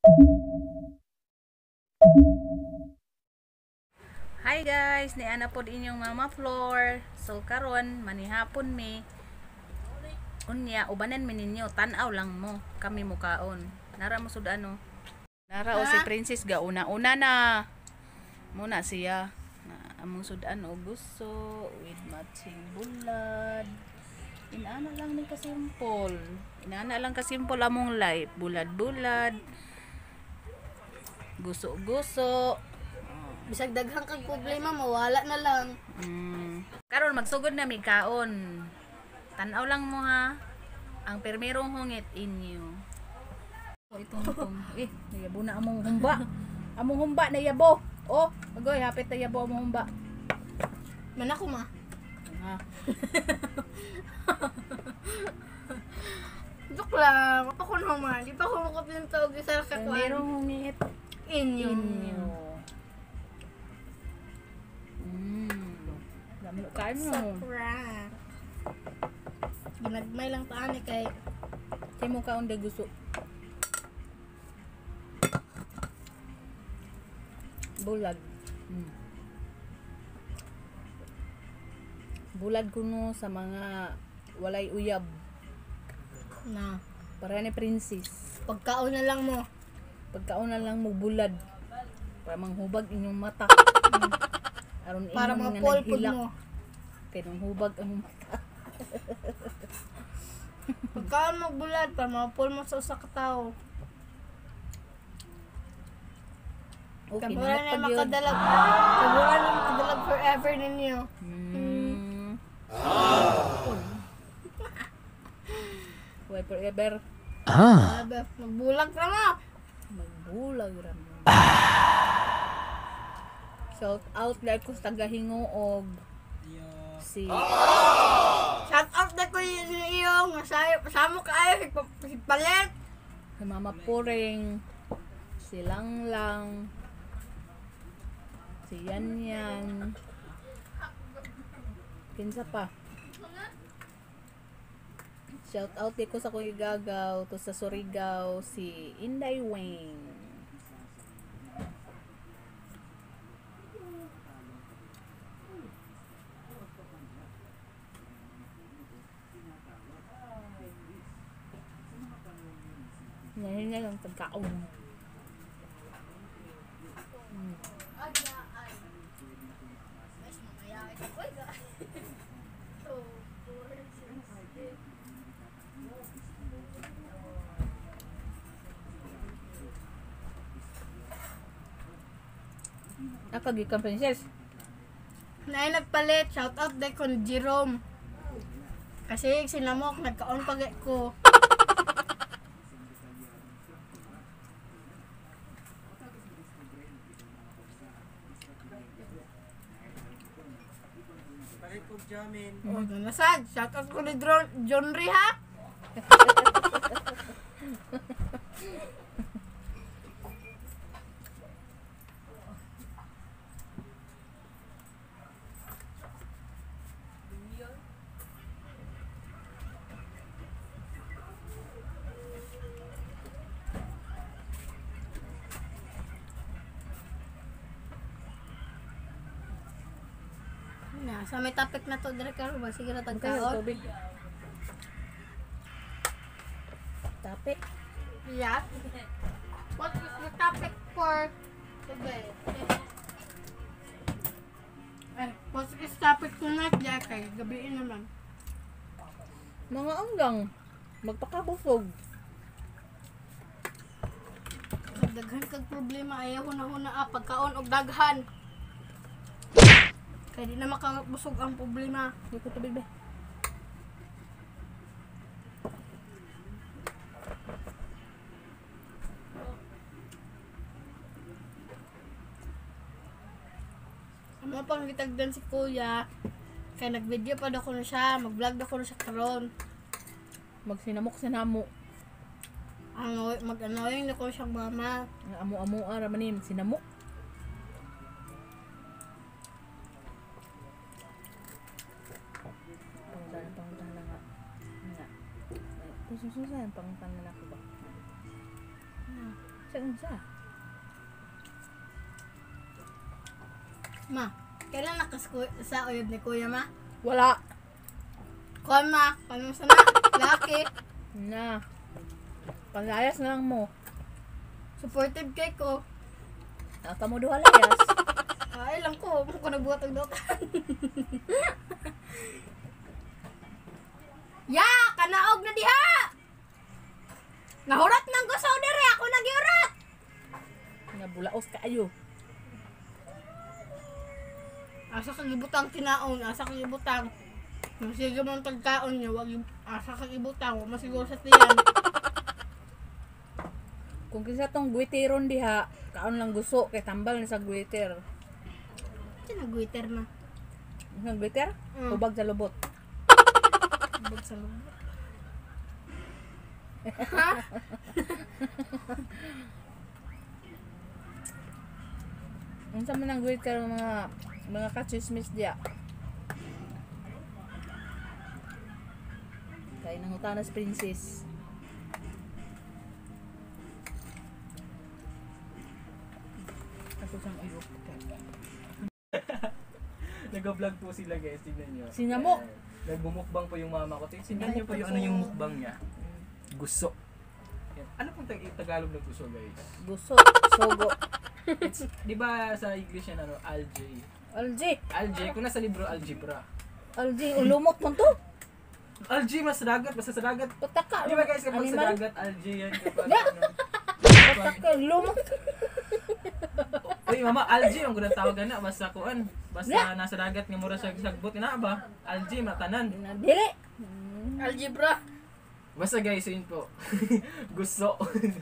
Hi guys, ni ana pod inyong Mama Floor. So karon manihapon mi. Unya ubanan mi ninyo, tan-aw lang mo. Kami mukaon. Nara mo sud ano? Nara o si Princess ga una-una na. Muna siya. Among sudan o gusto with matching bulad. Inaana lang ni kasimpol. Inaana lang kasimpol among life. Bulad-bulad. Guso-guso. Bisag daghang kag problema mawala na lang. Karon magsugod na mi kaon. Tanaw lang mo ha. Ang permerong hungit inyo. Oh, itong. Nayabo na among humba. Among humba nayabo. Oh, agoy hapit nayabo among humba. Man ako ma. Ha. Joke lang. Ako naman. Di pa ako makapinto og isa ka Permerong hungit inyo. inyo. Dami kain mo. Sakra. Ginagmay lang paani kay Kay mo kaon da gusto. Bulag. Bulag kuno sa mga walay uyab. na Para ni Princess. pagkaon na lang mo. Pagkaon na lang mo bulad. Para manghubag inyong mata. Aron Para inyong mga nga polpod naghilak. mo. Kaya nung hubag ang mata. Pagkaon mo bulad para mapul mo sa usa ka tawo. Okay, Kaburan nanak na pag yun. makadalag. Kaburan na makadalag forever ninyo. Why forever? Sabi, magbulag ka na. Magbulag raman. Shout out like ko sa tagahingoog. Si Shout out na ko yung iyo. Masamo ka ay. Palit. si Mama Puring. Si Langlang. Si Yanyan. Kinsa pa? Shout out ko sa kong igagaw to sa Surigao si Inday Wang. Ngayon na lang pagkaon. Gikan Princess. Nay nagpalit. Shout out day ko ni Jerome. Kasi sinamok. Nagkaon pag ko. Palit ko jamin. Oh, nasad. Shout out ko ni John Ri ha. Na, sa may topic na to dire karon ba sige na Kayo, tagkaon. tubig. Tape. Yeah. What is the topic for today? What is topic tonight, Jackie? Gabiin naman. Mga anggang. Magpakabusog. Daghan kag problema ayaw huna-huna pagkaon og daghan. Kaya di na makabusog ang problema. Hindi ko tubig ba? Amo pang gitagdan si Kuya. Kaya nag-video pa daw ko na siya, mag-vlog daw ko na siya karon. Magsinamok-sinamo. Mag-annoying na ko siyang mama. Ang amo-amo ara manim. Sinamok. Panguntahan na nga. Nga. Sususan, panguntahan na ako ba? Saan sa? Ma, kailan sa uyab ni kuya ma? Wala. Kuan ma, kuan mo sana? Laki. Na. Palayas na lang mo. Supportive kay ko. Naka mo duha layas. Ay lang ko, kung nagbuhat ang dotan. Ya, kanaog na diha! Nahurat ng gusaw dere, ako nagiurat! Nga bulaos kaayo. Asa ka gibutang kinaon, asa ka gibutang. Masige mong pagkaon niyo, wag asa ka gibutang, wa masiguro sa tiyan. Kung kinsa tong guwitiron diha, kaon lang gusto kay tambal ni sa guwiter. Kasi nag-waiter na. Nang guwiter? Ubag sa lubot. Bag sa loob. Unsa man ang guwiter mga kachismis diya. Kay nang utanas princess. Ako sang ayok. Nag-vlog po sila guys, tingnan nyo. Sinamok. Ayan. Nagbumukbang po yung mama ko. Tingnan nyo po yung ano yung mukbang niya. Gusto. Yan. Ano pong Tagalog ng gusto guys? Gusto, sogo. Di ba sa English yan ano, algae? Algae. Algae, kung nasa libro, algebra. Algae, ulumot mo to. Algae, mas dagat, basta sa dagat. Pataka. Di ba guys, kapag Animal? sa dagat, algae yan. Kapag Yeah. ano. Pataka, lumot. Uy, mama, algae, ang gudang tawagan na, basta kuan. Basta Yeah. nasa dagat nga mura sa sagbot, ina ba? Algae, matanan. Dili. Algebra. Basta guys, yun po. Gusto.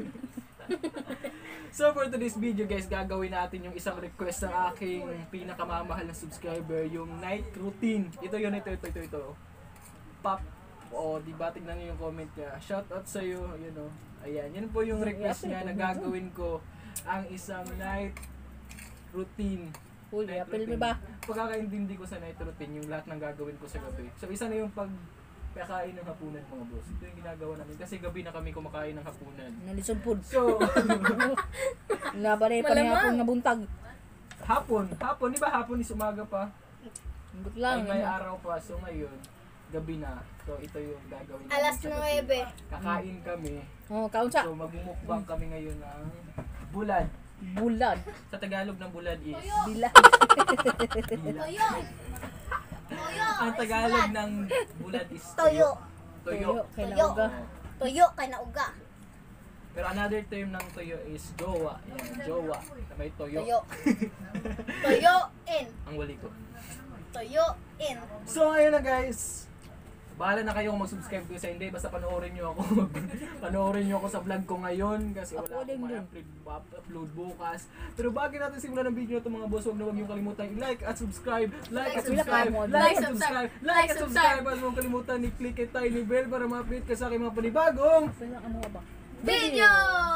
So for today's video guys, gagawin natin yung isang request ng aking pinakamamahal na subscriber, yung night routine. Ito yun, ito. Pop. O, diba, tignan niyo yung comment niya. Shout out sa iyo, you know. Ayan, yun po yung request niya na gagawin ko ang isang night routine. Uy, Night apel routine. mo ba? Pagkakaintindi ko sa night routine, yung lahat ng gagawin ko sa gabi. So isa na yung pagkakain ng hapunan mga boss. Ito yung ginagawa namin kasi gabi na kami kumakain ng hapunan. Nalisod food. So, Nabare pa niya akong nabuntag. hapon, di ba hapon is umaga pa? Ambot Ay, lang. may araw pa. So ngayon, gabi na. So ito yung gagawin namin Alas sa gabi. 9. Kakain kami. Oh, kaunsa. So magmumukbang kami ngayon ng bulad. Bulad. Sa Tagalog ng bulad is Bilad. bila. Toyo. Toyo. Ang Tagalog ng bulad is Toyo. Toyo. Kailangan ka. Oo. Toyo kay nauga. Pero another term ng toyo is jowa. Yan, jowa. Na may toyo. Toyo. Toyo in. Ang wali ko. Toyo in. So ayun na guys. Bahala na kayo kung mag-subscribe kayo sa hindi. Basta panoorin nyo ako. Panoorin nyo ako sa vlog ko ngayon. Kasi wala Uploading akong din. upload bukas. Pero bago natin simulan ng video ito mga boss, huwag na huwag nyo kalimutan i-like at subscribe. Like at subscribe. Like at subscribe. Like at subscribe. At huwag kalimutan i-click ang tiny bell para ma-update ka sa aking mga panibagong. Ano nga ba? Video.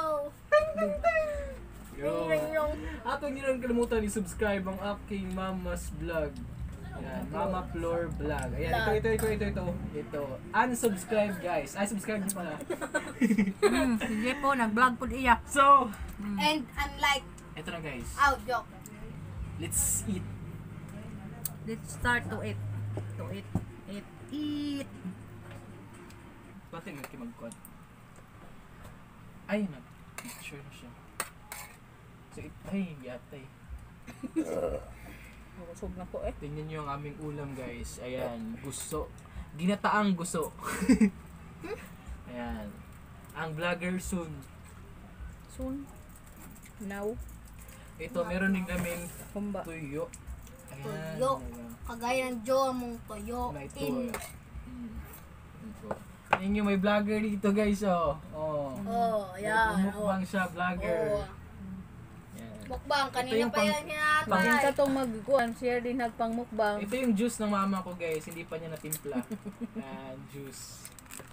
Yun. At huwag nyo lang kalimutan i-subscribe ang aking mama's vlog. Ayan, Mama Floor Vlog. Ayan, ito. Unsubscribe guys. Ay, subscribe nyo pala. Sige po, nag-vlog po iya. So, And unlike ito na guys. joke. Let's eat. Let's start to eat. Eat. Pati nga mag-quad. Ay, nag-sure na siya. So, ay, yatay. Kusog na po eh. Tingnan nyo yung aming ulam guys. Ayan, gusto. Ginataang gusto. Ayan. Ang vlogger soon. Soon. Now. Ito, meron din kami Kumba. tuyo. Ayan. Tuyo. Kagaya ng Joe mong toyo May in. tuyo. Ito. Tingnan nyo, may vlogger dito guys, oh. Oh. Oh, yan. Mukbang siya, vlogger. Oh. Yan. Mukbang, Ito kanina yung pa yan Pagin hinatay. ka tong magkuhan, share din nagpang mukbang. Ito yung juice ng mama ko guys, hindi pa niya natimpla. Ayan, juice.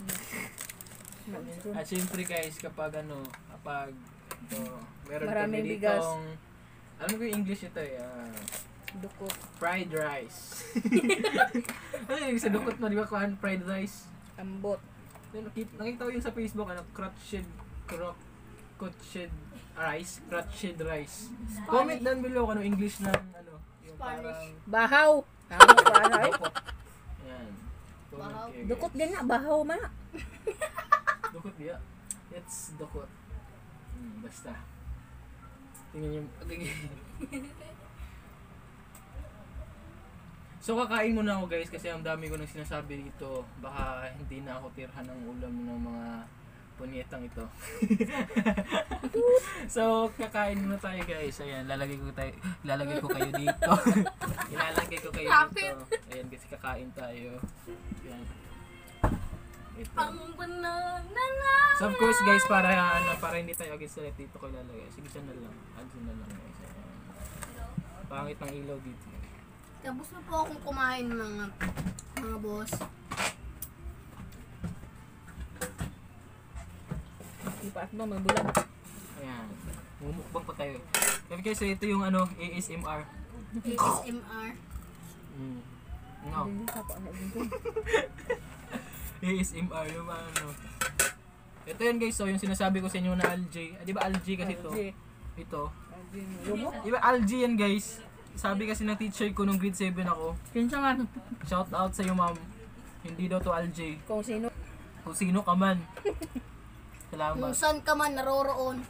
At syempre guys, kapag ito, meron Maraming kami bigas. ditong, alam mo yung English ito eh, Dukot. fried rice. Ano yung sa dukot mo, di ba kuhan, fried rice? Ambot. Nakita ko yung sa Facebook, crotched Crotched rice. Comment down below kung ano English ng ano, yung Spanish. parang Bahaw. Ano pa ano? dukot. Yan. Comment Bahaw. kayo, guys. Dukot din na, bahaw man. Dukot ya. It's dukot. Basta. Tingnan yung So kakain muna ako guys kasi ang dami ko nang sinasabi dito. Baka hindi na ako tirhan ng ulam ng mga punyetang ito. So kakain muna tayo guys. Ayan, lalagay ko kayo dito. Ilalagay ko kayo dito. Ayan kasi kakain tayo. Ayan. Ito. So of course guys para hindi tayo agad sa dito ko ilalagay. Sige siya na lang. Adsin na lang guys. Ayan. Pangit ng ilaw dito. Tapos na po akong kumain mga boss. Ipaat mo, magbulan. Ayan. Mumukbang pa tayo. Kaya guys, ito yung ano, ASMR. ASMR. No. Hindi ka pa ano dito. ASMR yung ano. Ito yan guys, so yung sinasabi ko sa inyo na algae. Di ba algae kasi ito? Ito. Lumok. Di ba algae yan guys? Sabi kasi ng teacher ko nung grade 7 ako. Kinsa man. Shout out sa iyo ma'am. Hindi daw to algae. Kung sino. Kung sino ka man. Kung Salamat. saan ka man naroroon.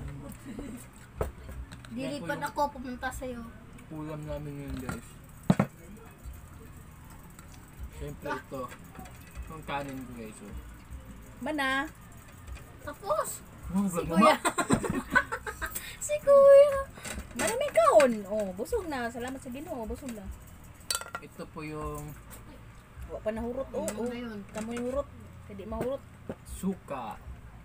Yan po Dilipad yung ako pumunta sa'yo. ulam namin ngayon guys. Siyempre ito. Yung kanin ko guys. Oh. Mana? Tapos, Oh, si vlog mo, Kuya. Ma. Si Kuya. Mana may kaon? Oh, busog na. Salamat sa Ginoo, busog na. Ito po yung Wa pa nahurot. Oh, Ano oh. ba yun? Kamoy hurot. Hindi mahurot. suka.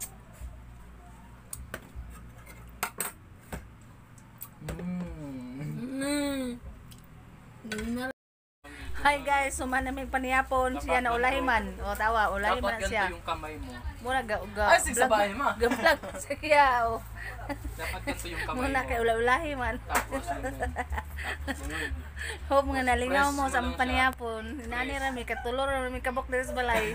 Hindi na Hi guys, sumana may paniyapon siya na ulahiman. O tawa, ulahiman Dapat siya. ganito yung kamay mo. Muna Ay, sige, sa bahay, ma. Gablag siya. O. Dapat ganito yung kamay Muna mo. kay ulahi man. Tapos, ganun. Tapos, ganun. Hope nga nalingaw Press mo mo sa lang siya. paniyapon. Nani ra may katulor ra may kabok diri sa balay.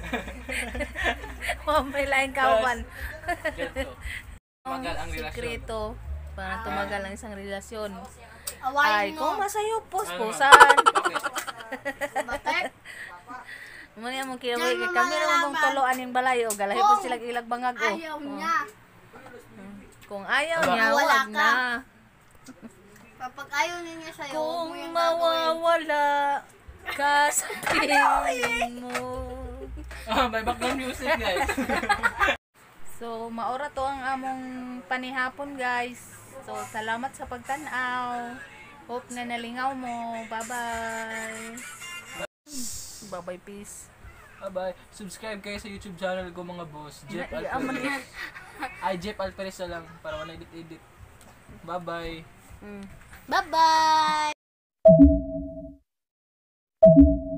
O may lain kauban. Ganito. Magal ang relasyon. Sikreto para tumagal ang isang relasyon. Ay, awayin kung mo. masayo Ano? pusan. Bakit? Bakit? Muna mo kaya Diyan mo kami ra mong malalaman. tuloan ning balay o galahi Kung pa sila ilag bangag o. Ayaw niya. Kung ayaw Aba. niya, Wala wag ka. na. Kapag ayaw niya sa'yo, huwag Kung mo yung gagawin. mawawala ka sa piling mo. May background music guys. So, maora to ang among panihapon guys. So, salamat sa pagtanaw. Hope na nalingaw mo. Bye-bye. Bye-bye, peace. Bye. Subscribe kayo sa YouTube channel ko mga boss. Jeff Aman Alperez. yan. Ay, Jeff Alperez na lang para wala edit-edit. Bye-bye. Bye-bye!